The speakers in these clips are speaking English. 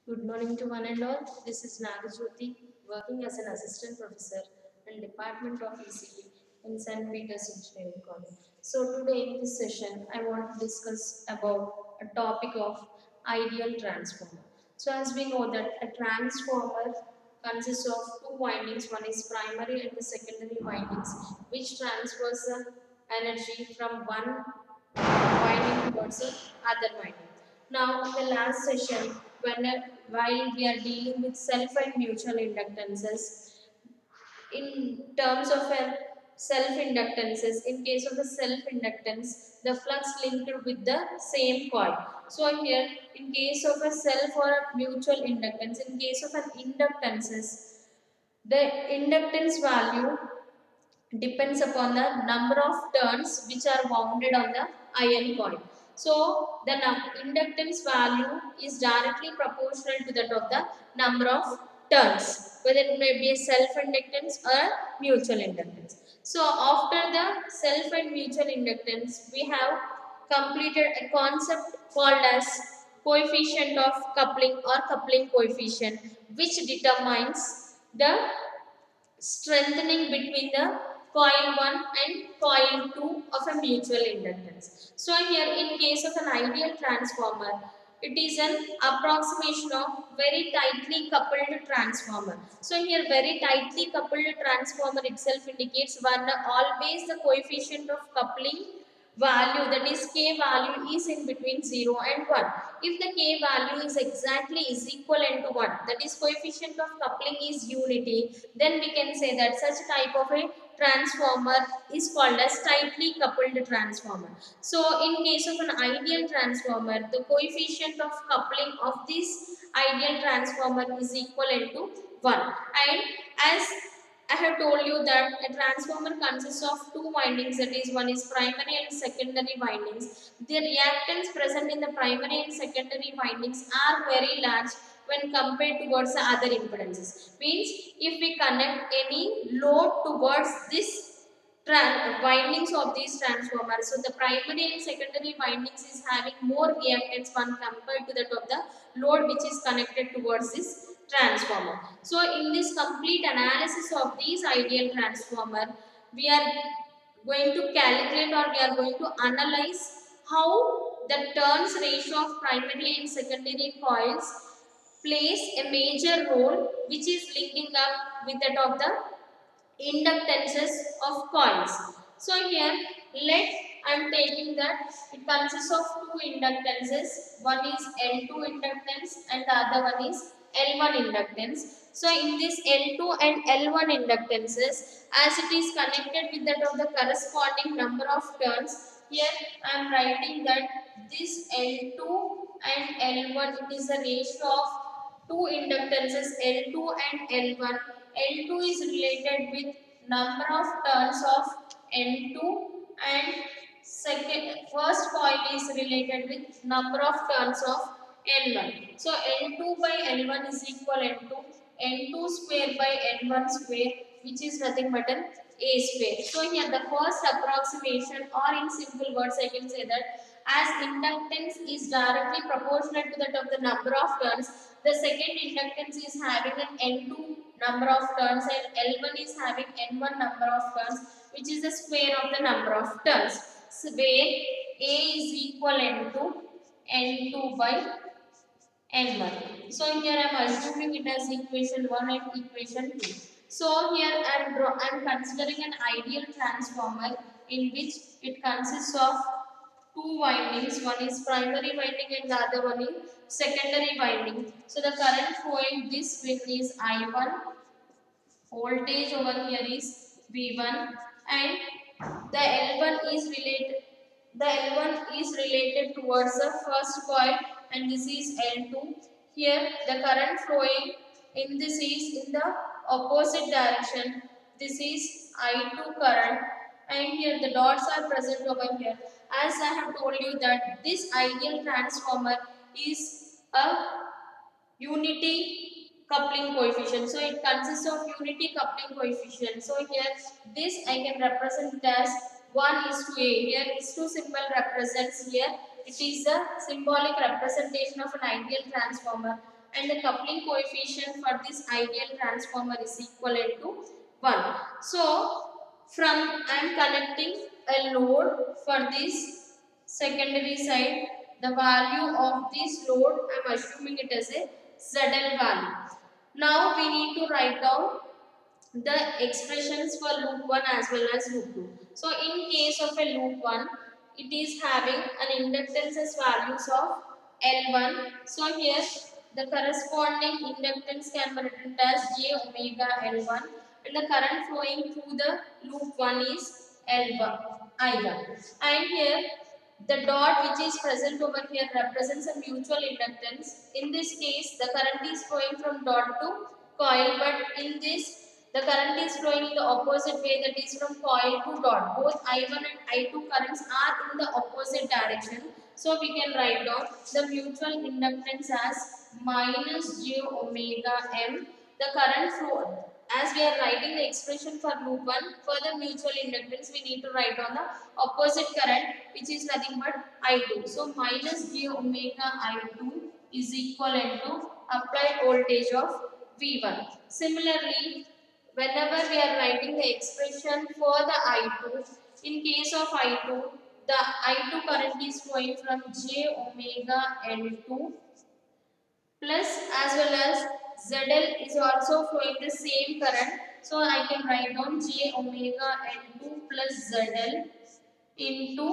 Good morning to one and all. This is Nagajyoti, working as an assistant professor in Department of ECE in St. Peter's Engineering College. So today in this session, I want to discuss about a topic of ideal transformer. So as we know that a transformer consists of two windings. One is primary and the secondary windings, which transfers the energy from one winding towards the other winding. Now, in the last session, while we are dealing with self and mutual inductances, in terms of a self inductances, in case of the self inductance, the flux linked with the same coil. So here, in case of a self or a mutual inductance, in case of an inductances, the inductance value depends upon the number of turns which are wounded on the iron coil. So the inductance value is directly proportional to that of the number of turns, whether it may be a self-inductance or mutual inductance. So after the self and mutual inductance, we have completed a concept called as coefficient of coupling or coupling coefficient, which determines the strengthening between the coil 1 and coil 2 of a mutual inductance. So here in case of an ideal transformer, it is an approximation of very tightly coupled transformer. So here very tightly coupled transformer itself indicates one always the coefficient of coupling value, that is k value, is in between 0 and 1. If the k value is exactly is equivalent to 1, that is coefficient of coupling is unity, then we can say that such type of a transformer is called as tightly coupled transformer. So in case of an ideal transformer, the coefficient of coupling of this ideal transformer is equivalent to 1. And as I have told you that a transformer consists of two windings, that is one is primary and secondary windings. The reactance present in the primary and secondary windings are very large when compared towards the other impedances. Means if we connect any load towards this windings of these transformers, so the primary and secondary windings is having more reactance when compared to that of the load which is connected towards this transformer. So in this complete analysis of these ideal transformer, we are going to calculate or we are going to analyze how the turns ratio of primary and secondary coils plays a major role, which is linking up with that of the inductances of coils. So here let I am taking that it consists of two inductances. One is L2 inductance and the other one is L1 inductance. So in this L2 and L1 inductances, as it is connected with that of the corresponding number of turns, here I am writing that this L2 and L1, it is a ratio of two inductances L2 and L1. L2 is related with number of turns of N2 and first coil is related with number of turns of N1. So N2 by N1 is equivalent to N2 square by N1 square, which is nothing but an A square. So here the first approximation, or in simple words I can say that as inductance is directly proportional to that of the number of turns, the second inductance is having an N2 number of turns and L1 is having N1 number of turns, which is the square of the number of turns. So where A is equivalent to N2 by N1. So here I am assuming it as equation 1 and equation 2. So here I am considering an ideal transformer in which it consists of two windings. One is primary winding and the other one is secondary winding. So the current flowing this way is I1, voltage over here is V1, and the L1 is related towards the first coil and this is L2. Here the current flowing in this is in the opposite direction. This is I2 current and here the dots are present over here. As I have told you that this ideal transformer is a unity coupling coefficient. So it consists of unity coupling coefficient. So here this I can represent it as 1 is to A. Here is to symbol represents here. It is a symbolic representation of an ideal transformer. and the coupling coefficient for this ideal transformer is equivalent to 1. So from I am connecting a load for this secondary side. The value of this load I am assuming it as a ZL value. Now we need to write down the expressions for loop 1 as well as loop 2. So in case of a loop 1, it is having an inductances values of L1. So here the corresponding inductance can be written as J omega L1 and the current flowing through the loop 1 is L1 I1. And here the dot which is present over here represents a mutual inductance. In this case, the current is flowing from dot to coil, but in this the current is flowing in the opposite way, that is from coil to dot. Both I1 and I2 currents are in the opposite direction. So we can write down the mutual inductance as minus j omega m. The current flow, as we are writing the expression for loop 1, for the mutual inductance we need to write down the opposite current, which is nothing but I2. So minus j omega I2 is equivalent to applied voltage of V1. Similarly, whenever we are writing the expression for the I2, in case of I2, the I2 current is flowing from j omega L2 plus as well as ZL is also flowing the same current. So I can write down j omega L2 plus ZL into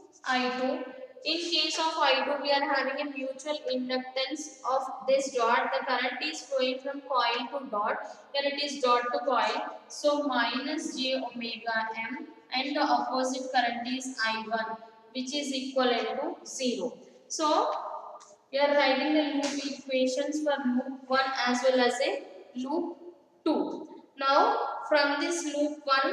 I2. In case of I2, we are having a mutual inductance of this dot. The current is flowing from coil to dot. Here it is dot to coil. So minus j omega m and the opposite current is I1, which is equivalent to 0. So we are writing the loop equations for loop 1 as well as a loop 2. Now from this loop 1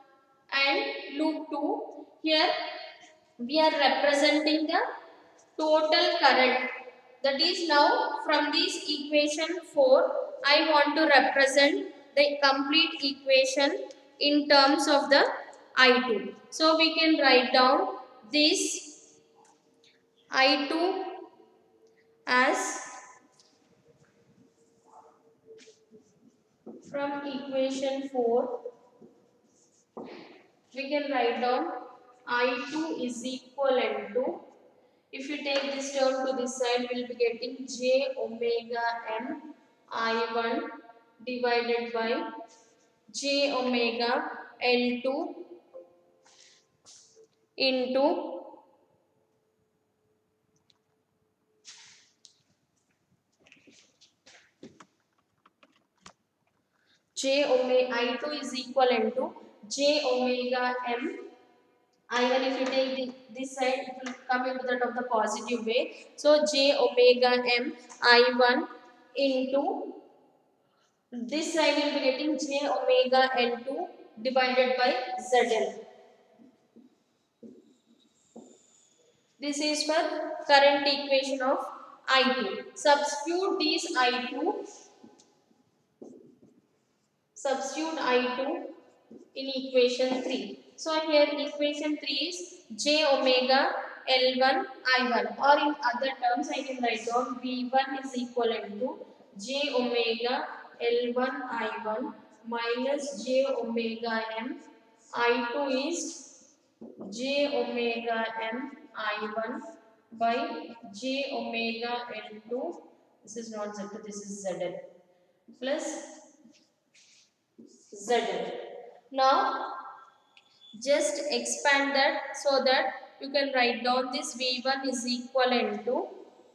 and loop 2, here we are representing the total current. That is, now from this equation 4, I want to represent the complete equation in terms of the I2. So we can write down this I2 as, from equation 4, we can write down I2 is equivalent to, if you take this term to this side, we will be getting j omega m I1 divided by j omega L2 into j omega I2 is equivalent to j omega m I1. If you take this side, it will come into that of the positive way. So j omega m I1 into this side will be getting j omega L2 divided by ZL. This is for current equation of I2. Substitute I2 in equation 3. So here equation 3 is j omega L1 I1, or in other terms I can write down V1 is equivalent to j omega L1 I1 minus j omega m. I2 is j omega m I1 by j omega L2. This is not Z2, this is ZL plus ZL. Now just expand that so that you can write down this V1 is equivalent to,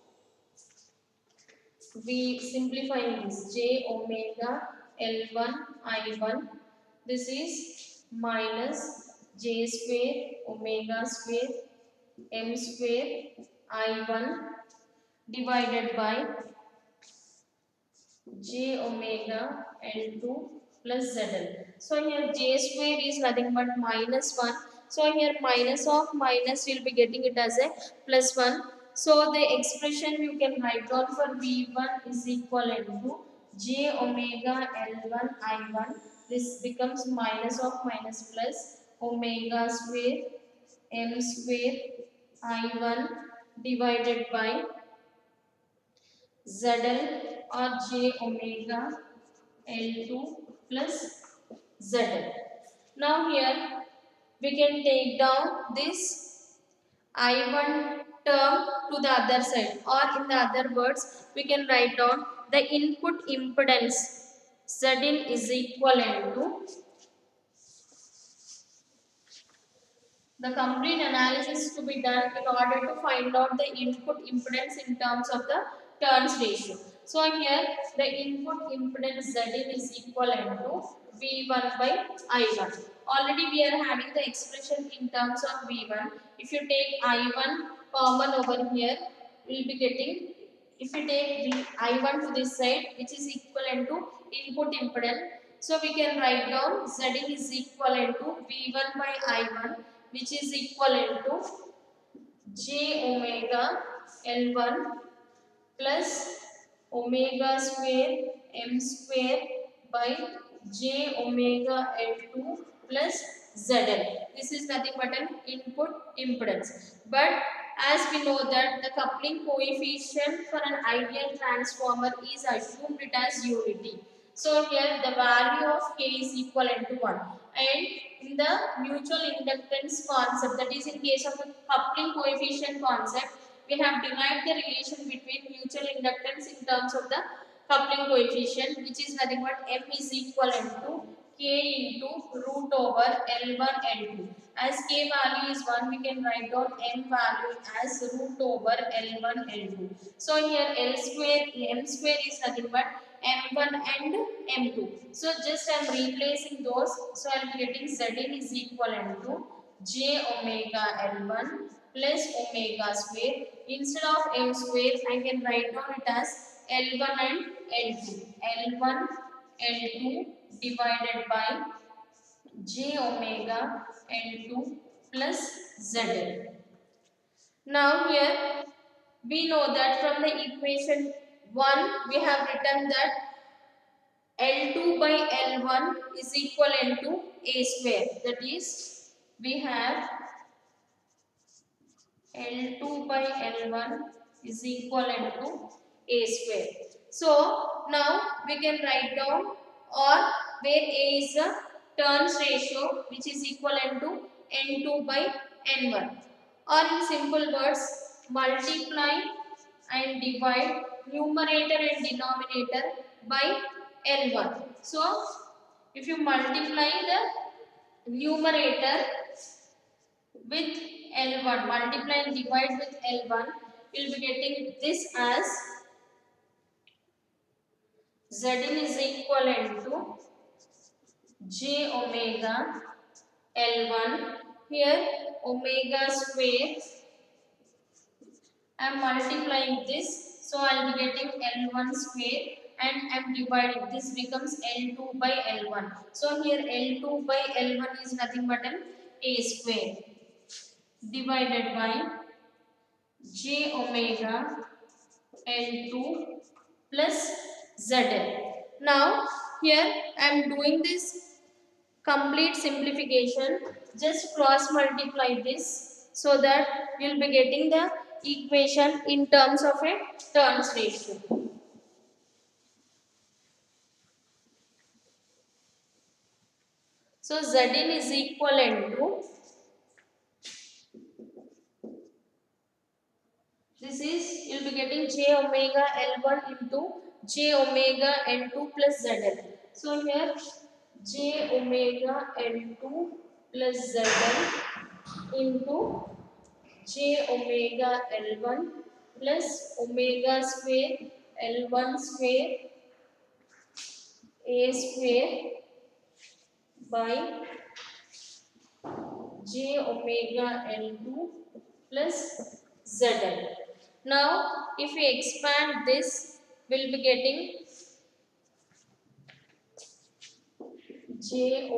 we simplifying this, j omega L1 I1. This is minus j square omega square m square I1 divided by j omega L2 plus ZL. So here j square is nothing but minus 1. So here minus of minus will be getting it as a plus 1. So the expression you can write down for V1 is equivalent to j omega L1 I1. This becomes minus of minus plus omega square m square I1 divided by ZL or j omega L2 plus ZL. Now here we can take down this I1 term to the other side, or in the other words we can write down the input impedance Zin is equivalent to the complete analysis to be done in order to find out the input impedance in terms of the turns ratio. So here the input impedance Zin is equivalent to V1 by I1. Already we are having the expression in terms of V1. If you take I1 common over here, we will be getting, if you take I1 to this side, which is equivalent to input impedance, so we can write down Zin is equivalent to V1 by I1, which is equivalent to j omega L1 plus omega square m square by j omega L2 plus ZL. This is nothing but an input impedance. But as we know that the coupling coefficient for an ideal transformer is assumed it as unity. So here the value of K is equivalent to 1. And in the mutual inductance concept, that is in case of the coupling coefficient concept, we have derived the relation between mutual inductance in terms of the coupling coefficient, which is nothing but M is equivalent to K into root over L1 L2. As K value is 1, we can write down M value as root over L1 L2. So here L square, M square is nothing but M1 and M2. So just I am replacing those. So I am getting Zin is equivalent to j omega L1 plus omega square. Instead of M square, I can write down it as L1 and L2. L1 L2 divided by j omega L2 plus ZL. Now here we know that from the equation 1 we have written that L2 by L1 is equivalent to A square. That is, we have L2 by L1 is equivalent to A square. So now we can write down, or where A is a turns ratio which is equivalent to N2 by N1. Or in simple words, multiply and divide numerator and denominator by L1. So if you multiply the numerator with L1, multiply and divide with L1, you will be getting this as Zin is equivalent to j omega L1. Here omega square, I am multiplying this, so I will be getting L1 square, and I am dividing, this becomes L2 by L1. So here L2 by L1 is nothing but an A square divided by j omega L2 plus ZL. Now here I am doing this complete simplification. Just cross multiply this so that you will be getting the equation in terms of a turns ratio. So Zin is equivalent to, this is, you will be getting j omega L1 into j omega L2 plus ZL. So here j omega L2 plus ZL into j omega L1 plus omega square L1 square A square by j omega L2 plus ZL. Now if we expand this, we will be getting j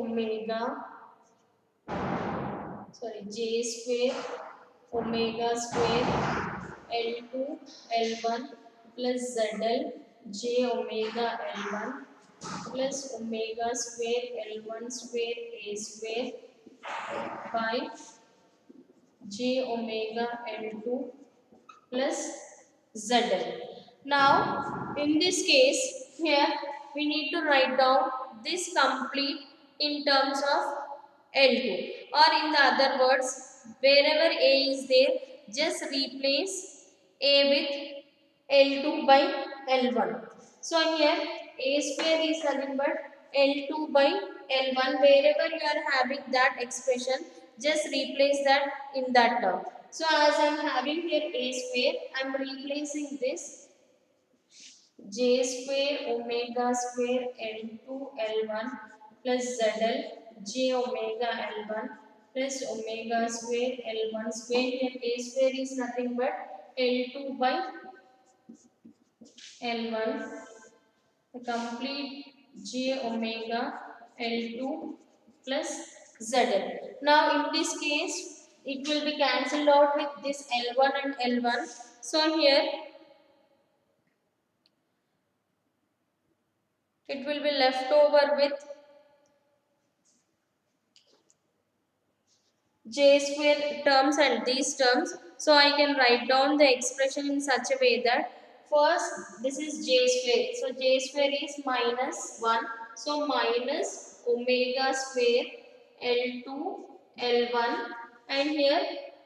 square omega square L2 L1 plus ZL j omega L1 plus omega square L1 square A square by j omega L2 plus ZL. Now in this case, here we need to write down this complete in terms of L2, or in the other words, wherever A is there, just replace A with L2 by L1. So here A square is nothing but L2 by L1. Wherever you are having that expression, just replace that in that term. So as I am having here A square, I am replacing this J square omega square L2 L1 plus ZL J omega L1 plus omega square L1 square. Here A square is nothing but L2 by L1, the complete J omega L2 plus ZL. Now in this case, it will be cancelled out with this L1 and L1. So here it will be left over with J square terms and these terms. So I can write down the expression in such a way that first this is J square. So J square is minus 1. So minus omega square L2 L1, and here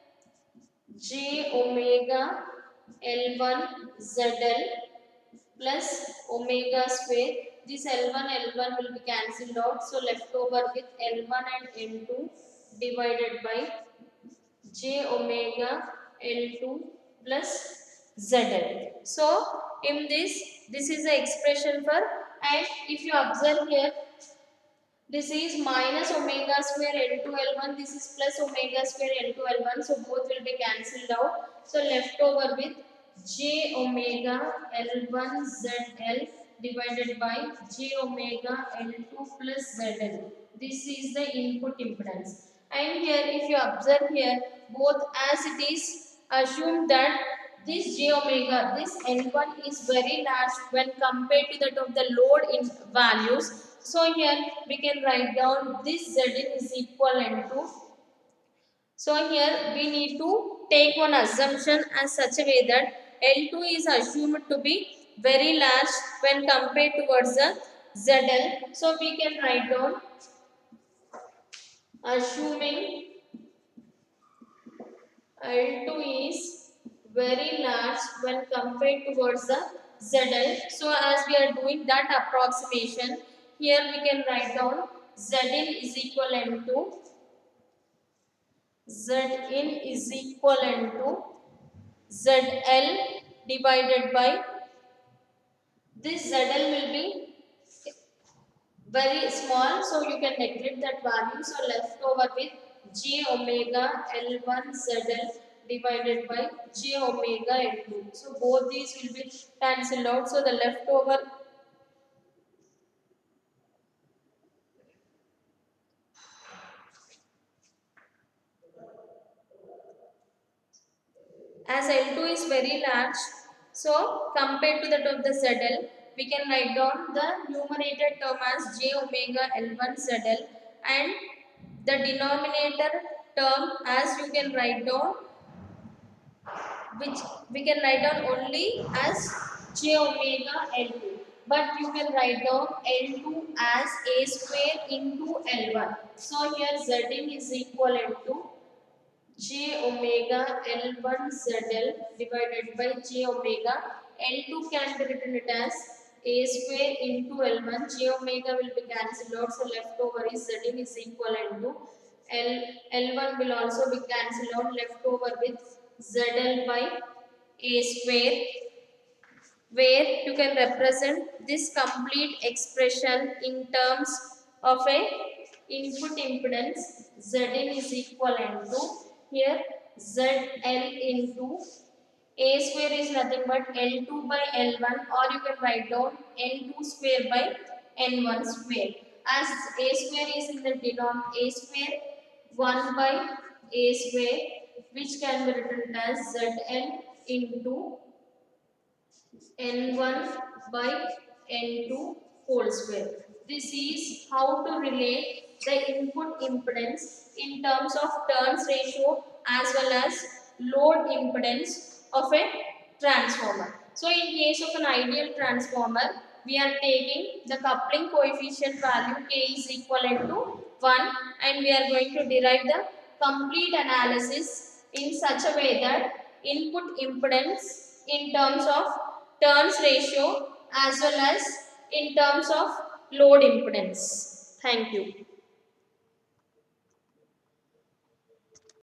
J omega L1 ZL plus omega square. This L1 L1 will be cancelled out. So left over with L1 and L2 divided by J omega L2 plus ZL. So in this is the expression for, and if you observe here, this is minus omega square L2 L1, this is plus omega square L2 L1, so both will be cancelled out. So left over with J omega L1 ZL divided by J omega L2 plus ZL. This is the input impedance. And here if you observe here, both as it is assumed that this J omega, this L1 is very large when compared to that of the load in values. So here we can write down this Zn is equivalent to. So here we need to take one assumption as such a way that L2 is assumed to be very large when compared towards the ZL. So we can write down assuming L2 is very large when compared towards the ZL. So as we are doing that approximation, here we can write down Zin is equivalent to ZL divided by this ZL will be very small, so you can neglect that value. So left over with J omega L1 ZL divided by J omega L2. So both these will be cancelled out. So the leftover as L2 is very large, so compared to that of the ZL, we can write down the numerator term as J omega L1 ZL and the denominator term as you can write down, which we can write down only as J omega L2, but you can write down L2 as A square into L1. So here Zn is equivalent to J omega L1 ZL divided by J omega L2 can be written it as A square into L1. J omega will be cancelled out, so left over is Zn is equivalent to L1 will also be cancelled out, left over with ZL by A square, where you can represent this complete expression in terms of a input impedance. Zn is equivalent to here ZL into A square is nothing but L2 by L1, or you can write down N2 square by N1 square. As A square is in the denominator, A square 1 by A square, which can be written as ZL into N1 by N2 whole square. This is how to relate the input impedance in terms of turns ratio as well as load impedance of a transformer. So in case of an ideal transformer, we are taking the coupling coefficient value k is equivalent to 1, and we are going to derive the complete analysis in such a way that input impedance in terms of turns ratio as well as in terms of load impedance. Thank you.